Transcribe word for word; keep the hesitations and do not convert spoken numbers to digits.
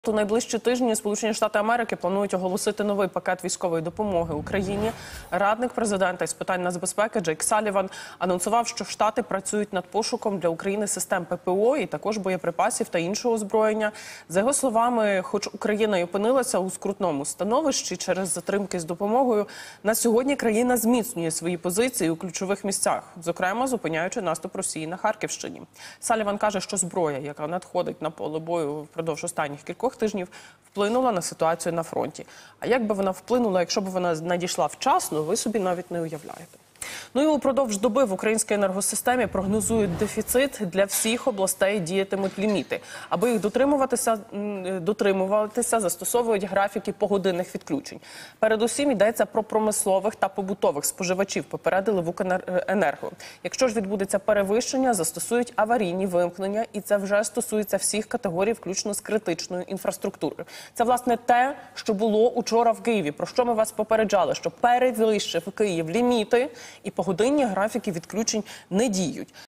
У найближчі тижні Сполучені Штати Америки планують оголосити новий пакет військової допомоги Україні. Радник президента із питань нацбезпеки Джейк Салліван анонсував, що Штати працюють над пошуком для України систем ППО і також боєприпасів та іншого озброєння. За його словами, хоч Україна й опинилася у скрутному становищі через затримки з допомогою, на сьогодні країна зміцнює свої позиції у ключових місцях, зокрема зупиняючи наступ Росії на Харківщині. Салліван каже, що зброя, яка надходить на поле бою впродовж останніх кількох тижнів, вплинула на ситуацію на фронті. А як би вона вплинула, якщо б вона надійшла вчасно, ви собі навіть не уявляєте. Ну і упродовж доби в українській енергосистемі прогнозують дефіцит. Для всіх областей діятимуть ліміти. Аби їх дотримуватися, дотримуватися, застосовують графіки погодинних відключень. Передусім йдеться про промислових та побутових споживачів, попередили в Укренерго. Якщо ж відбудеться перевищення, застосують аварійні вимкнення, і це вже стосується всіх категорій, включно з критичною інфраструктурою. Це, власне, те, що було учора в Києві, про що ми вас попереджали, що перевищив Київ ліміти, і погодинні графіки відключень не діють.